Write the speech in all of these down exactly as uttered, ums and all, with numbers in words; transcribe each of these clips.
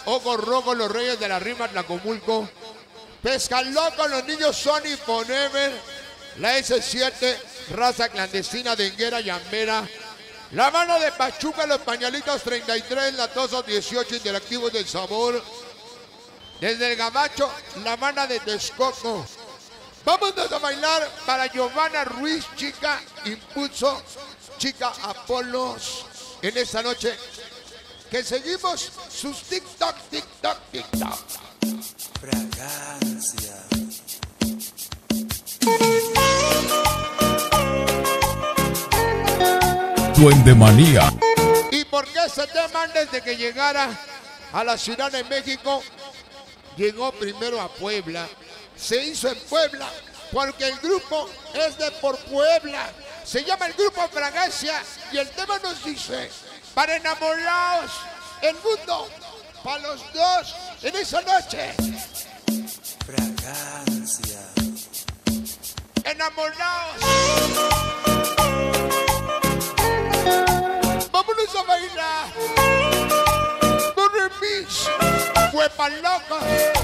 Ojo Rojo, los Reyes de la Rima, Tlacomulco. Pesca Loco, los niños Sony Forever. La ese siete, Raza Clandestina de Enguera y Ambera. La mano de Pachuca, los Pañalitos treinta y tres, Latosos dieciocho, Interactivos del Sabor. Desde el Gabacho, la mano de Texcoco. Vámonos a bailar para Giovanna Ruiz, chica Impulso, chica Apolos, en esta noche. Que seguimos sus TikTok, TikTok, TikTok. Fragancia. Duendemanía. ¿Y por qué ese tema antes de que llegara a la Ciudad de México? Llegó primero a Puebla. Se hizo en Puebla porque el grupo es de por Puebla. Se llama el grupo Fragancia y el tema nos dice: para enamorados, el mundo, para los dos, en esa noche. Fragancia. Enamorados. Vámonos a bailar. Un remix. Huepa loca.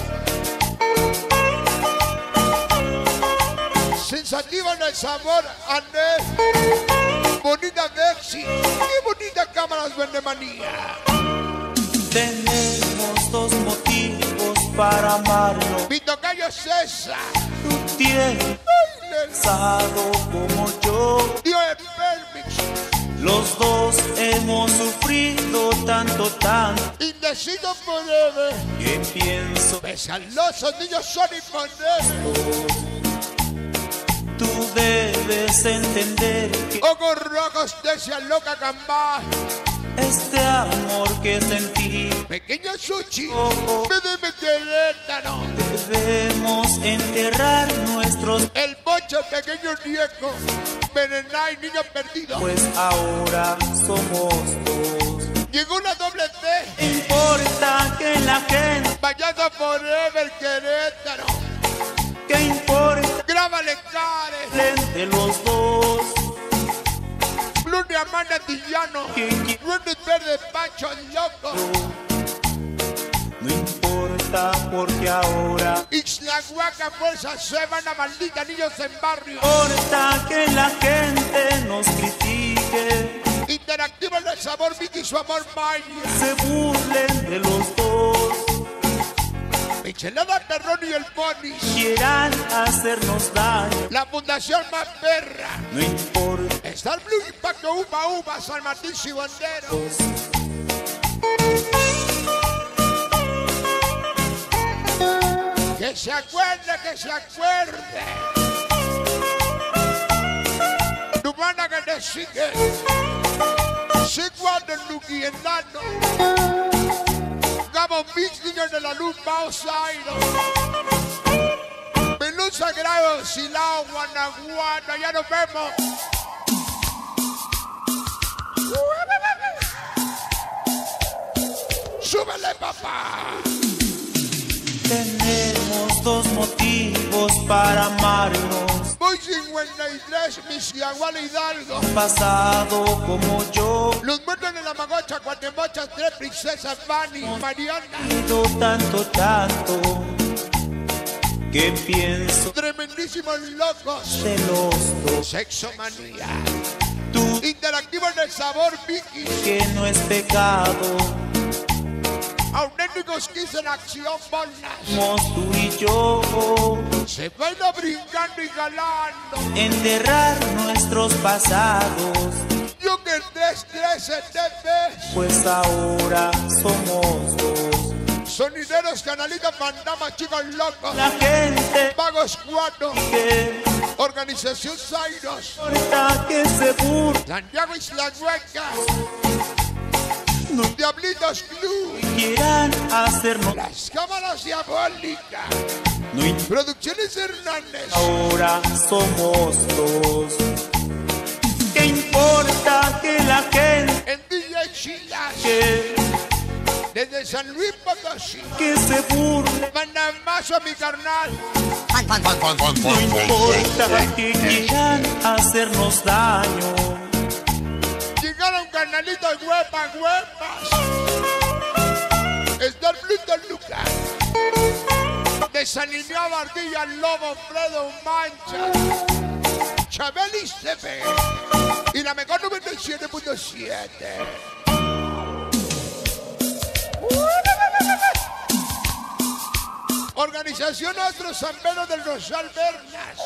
Sensativa en el sabor, Anel. Bonita Dexy. Qué bonita cámaras, Duendemanía. Tenemos dos motivos para amarnos. Mi tocayo César. Tú tienes pasado como yo. Dio el permiso. Los dos hemos sufrido tanto, tanto. Indecido forever. Que pienso Pesalosos niños son imponestos. tú debes entender que Ojos rojos, Decia loca Cambá. este amor que sentí Pequeño Sushi. oh, oh, Me debe Querétaro. debemos enterrar nuestros, El Bocho, pequeño Nieco. Berenay, niño perdido. pues ahora somos dos. Llegó una doble T. No importa que la gente, Vallado forever, Querétaro. que importa Grábale Cares. de los dos. Luna Amanda Tillano. Lunes Verde, Pancho Loco. No importa porque ahora Ixlahuaca, Fuerza Semana, maldita, niños en barrio. importa que la gente nos critique, Interactivo en el sabor, Vicky, su amor, Maya. se burlen de los dos, Michelada, Terrón y el Pony. quieran hacernos daño. La fundación más perra. No importa. Star Blue, Impacto, Uva, Uva, San Martín y Bandero. Que se acuerde, que se acuerde. Numana que te sigue. Siguando Luki Enano. Gabo Mix, niños de la luz, Bao Zairo. Menú Sagrado, Silao, Guanajuato. Ya nos vemos. ¡Súbele, papá! Tenemos dos motivos para amarnos. Voy cincuenta y tres, Misiaguala Hidalgo. Pasado como yo, Los muertos de la Magocha, Guatemocha, tres princesas, Fanny, Mariana. pido tanto, tanto, que pienso Tremendísimos locos. de los dos. Sexo manía. Tú Interactivo en el sabor, Vicky. que no es pecado, Auténticos quince en acción, bolas. somos tú y yo. Se baila brincando y galando. Enterrar nuestros pasados, Yo que tres trece T V. pues ahora somos dos. Sonideros, canalitas, fandamas, chicos locos. La gente Vagos cuatro. que Organización Zairos. importa que se burlen, Santiago Isla Hueca. no Diablitos Club. quieran hacernos. Las cámaras diabólicas. No importa, Producciones Hernández. ahora somos dos. ¿Qué importa que la gente En D J Chilas. que, Desde San Luis Potosí. que se burle? Manda más a mi carnal. No importa que quieran hacernos daño. Llegaron carnalitos huepas, huepas. Star Blue de San Iñigo Ardilla, Lobo, Fredo, Mancha, Chabeli C P y la mejor noventa y siete punto siete. Organización Nuestro San Pedro del Rosal Bernas.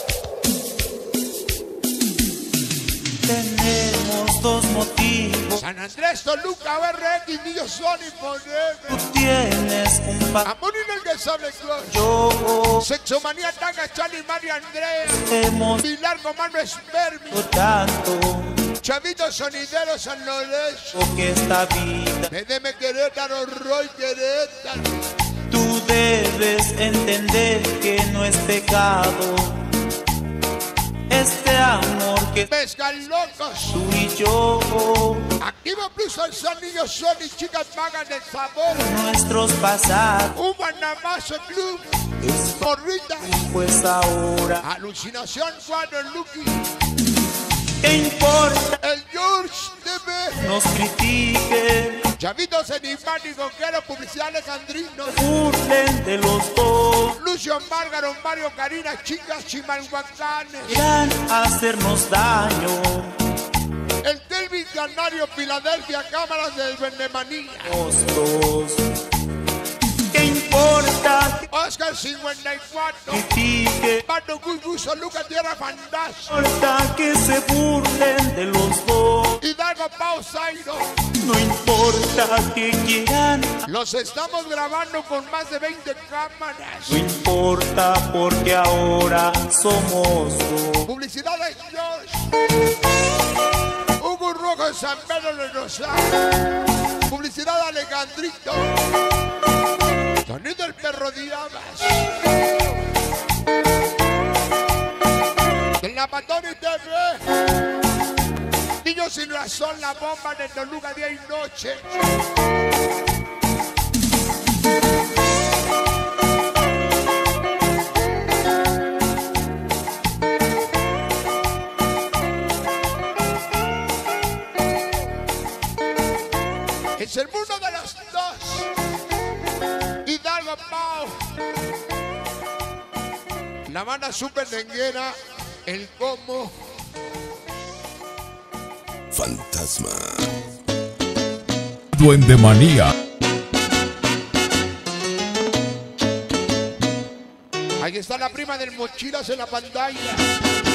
Tenemos dos motivos. San Andrés, Toluca, O R X, Niño Sony, Tú Poneme. tienes un pa... Amor inalcanzable, Claus. Yo Sexomanía, Tanga, Chani, María Andrea. hemos Pilar, Comando, Espermi. tanto Chavito Sonidero, San Lorenzo. que esta vida Medeme, Querétaro, Roy, Querétaro. tú debes entender que no es pecado este amor que Pescan locos. tú y yo, Activo Plus al San Niño Sony, chicas pagan el sabor. nuestros pasados, Un Guanamazo Club. es Morrita. pues ahora, Alucinación, cuando Lucky. ¿qué importa? El George T V. Nos critiquen, Chavitos en Iván y Gonquero, publicidad Alejandrino. burlen de los dos, Lucio Márgaro, Mario Karina, chicas chimalhuacanes. irán a hacernos daño. El Telvin Canario, Filadelfia, cámaras del Vendemanía. Los dos, ¿qué importa? Oscar cincuenta y cuatro. Critique, Pato Guguso, Luca Tierra Fantasma. importa que se burlen de los dos, Hidalgo Pau Zairo. no importa que quieran, Los estamos grabando con más de veinte cámaras. no importa porque ahora somos dos. Publicidad de George. Hugo Rojo, San Pedro de Rosario. Publicidad de Alejandrito. Sonido el Perro Diabas. En la Patoni T V. Niños sin razón, la bomba de Toluca día y noche. Es el mundo de los dos. Hidalgo Pau. La banda Super Denguera. El Como. Fantasma. Duendemanía. Ahí está la prima del Mochilas en la pantalla.